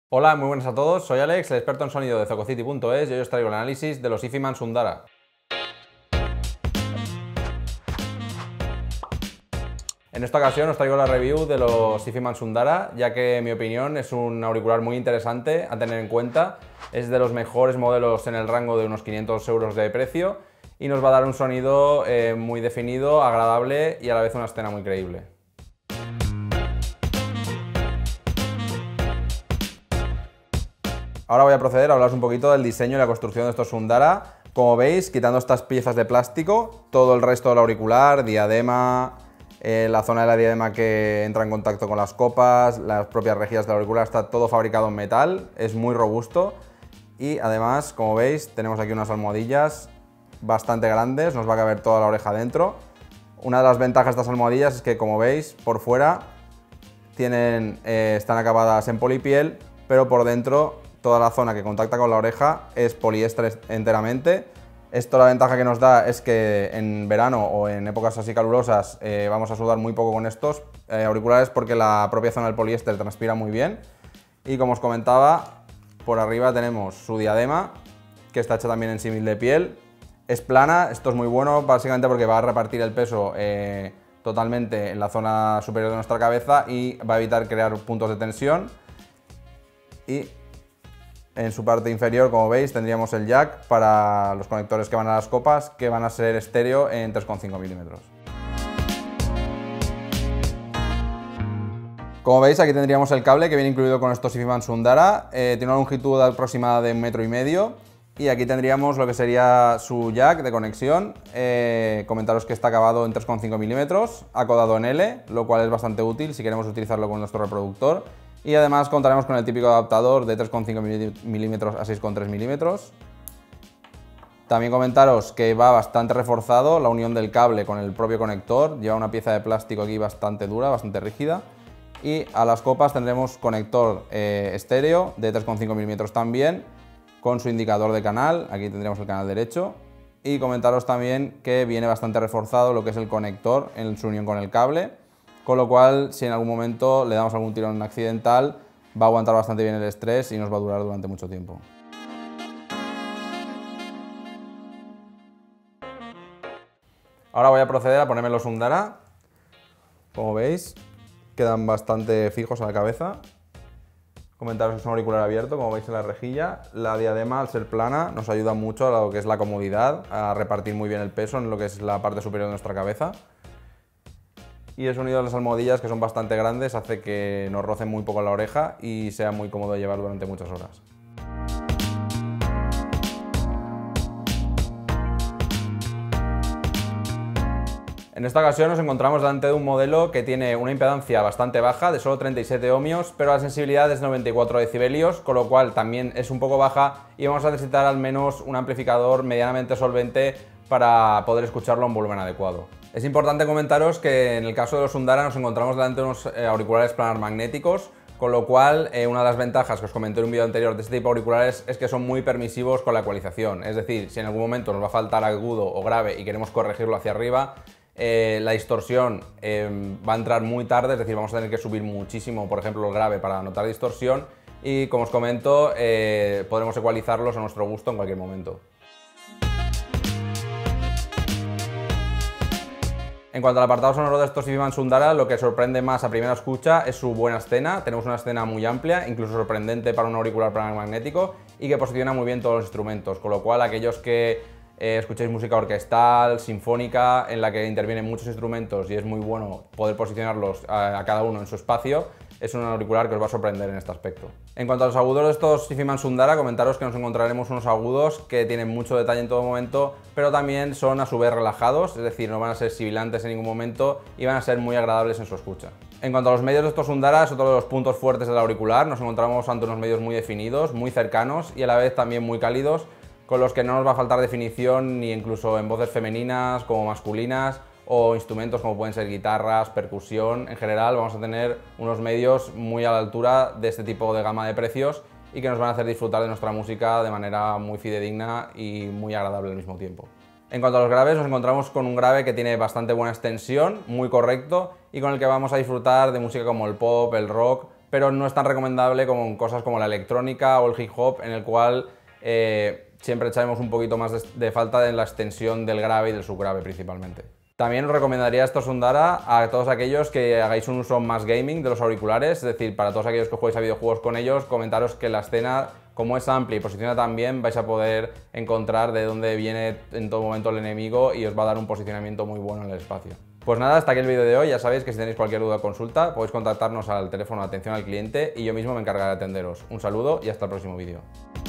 Hola, muy buenas a todos, soy Alex, el experto en sonido de Zococity.es y hoy os traigo el análisis de los Ifiman Sundara. En esta ocasión os traigo la review de los Ifiman Sundara, ya que en mi opinión es un auricular muy interesante a tener en cuenta. Es de los mejores modelos en el rango de unos 500 euros de precio y nos va a dar un sonido muy definido, agradable y a la vez una escena muy creíble. Ahora voy a proceder a hablaros un poquito del diseño y la construcción de estos Sundara. Como veis, quitando estas piezas de plástico, todo el resto del auricular, diadema, la zona de la diadema que entra en contacto con las copas, las propias rejillas del auricular, está todo fabricado en metal, es muy robusto y además, como veis, tenemos aquí unas almohadillas bastante grandes, nos va a caber toda la oreja dentro. Una de las ventajas de estas almohadillas es que, como veis, por fuera están acabadas en polipiel, pero por dentro toda la zona que contacta con la oreja es poliéster enteramente. Esto, la ventaja que nos da es que en verano o en épocas así calurosas vamos a sudar muy poco con estos auriculares porque la propia zona del poliéster transpira muy bien. Y como os comentaba, por arriba tenemos su diadema, que está hecha también en símil de piel. Es plana, esto es muy bueno básicamente porque va a repartir el peso totalmente en la zona superior de nuestra cabeza y va a evitar crear puntos de tensión. Y en su parte inferior, como veis, tendríamos el jack para los conectores que van a las copas, que van a ser estéreo en 3,5 milímetros. Como veis, aquí tendríamos el cable que viene incluido con estos Ifiman Sundara. Tiene una longitud aproximada de 1,5 metros y aquí tendríamos lo que sería su jack de conexión. Comentaros que está acabado en 3,5 milímetros, acodado en L, lo cual es bastante útil si queremos utilizarlo con nuestro reproductor. Y además contaremos con el típico adaptador de 3,5 milímetros a 6,3 milímetros. También comentaros que va bastante reforzado la unión del cable con el propio conector. Lleva una pieza de plástico aquí bastante dura, bastante rígida. Y a las copas tendremos conector estéreo de 3,5 milímetros también, con su indicador de canal. Aquí tendremos el canal derecho. Y comentaros también que viene bastante reforzado lo que es el conector en su unión con el cable, con lo cual si en algún momento le damos algún tirón accidental va a aguantar bastante bien el estrés y nos va a durar durante mucho tiempo. Ahora voy a proceder a ponerme los Sundara. Como veis, quedan bastante fijos a la cabeza. Comentaros que es un auricular abierto, como veis en la rejilla. La diadema, al ser plana, nos ayuda mucho a lo que es la comodidad, a repartir muy bien el peso en lo que es la parte superior de nuestra cabeza. Y el sonido de las almohadillas, que son bastante grandes, hace que nos rocen muy poco la oreja y sea muy cómodo de llevar durante muchas horas. En esta ocasión nos encontramos delante de un modelo que tiene una impedancia bastante baja, de solo 37 ohmios, pero la sensibilidad es 94 decibelios, con lo cual también es un poco baja y vamos a necesitar al menos un amplificador medianamente solvente para poder escucharlo a un volumen adecuado. Es importante comentaros que en el caso de los Sundara nos encontramos delante de unos auriculares planar magnéticos, con lo cual una de las ventajas que os comenté en un vídeo anterior de este tipo de auriculares es que son muy permisivos con la ecualización. Es decir, si en algún momento nos va a faltar agudo o grave y queremos corregirlo hacia arriba, la distorsión va a entrar muy tarde, es decir, vamos a tener que subir muchísimo, por ejemplo, el grave para notar distorsión y, como os comento, podremos ecualizarlos a nuestro gusto en cualquier momento. En cuanto al apartado sonoro de estos Ifiman Sundara, lo que sorprende más a primera escucha es su buena escena. Tenemos una escena muy amplia, incluso sorprendente para un auricular planar magnético, y que posiciona muy bien todos los instrumentos, con lo cual aquellos que escuchéis música orquestal, sinfónica, en la que intervienen muchos instrumentos y es muy bueno poder posicionarlos a cada uno en su espacio, es un auricular que os va a sorprender en este aspecto. En cuanto a los agudos de estos Ifiman Sundara, comentaros que nos encontraremos unos agudos que tienen mucho detalle en todo momento, pero también son a su vez relajados, es decir, no van a ser sibilantes en ningún momento y van a ser muy agradables en su escucha. En cuanto a los medios de estos Sundara, es otro de los puntos fuertes del auricular. Nos encontramos ante unos medios muy definidos, muy cercanos y a la vez también muy cálidos, con los que no nos va a faltar definición ni incluso en voces femeninas como masculinas o instrumentos como pueden ser guitarras, percusión. En general vamos a tener unos medios muy a la altura de este tipo de gama de precios y que nos van a hacer disfrutar de nuestra música de manera muy fidedigna y muy agradable al mismo tiempo. En cuanto a los graves, nos encontramos con un grave que tiene bastante buena extensión, muy correcto y con el que vamos a disfrutar de música como el pop, el rock, pero no es tan recomendable como en cosas como la electrónica o el hip hop, en el cual siempre echaremos un poquito más de falta en la extensión del grave y del subgrave principalmente. También os recomendaría estos Sundara a todos aquellos que hagáis un uso más gaming de los auriculares, es decir, para todos aquellos que juguéis a videojuegos con ellos, comentaros que la escena, como es amplia y posiciona tan bien, vais a poder encontrar de dónde viene en todo momento el enemigo y os va a dar un posicionamiento muy bueno en el espacio. Pues nada, hasta aquí el vídeo de hoy. Ya sabéis que si tenéis cualquier duda o consulta, podéis contactarnos al teléfono de atención al cliente y yo mismo me encargaré de atenderos. Un saludo y hasta el próximo vídeo.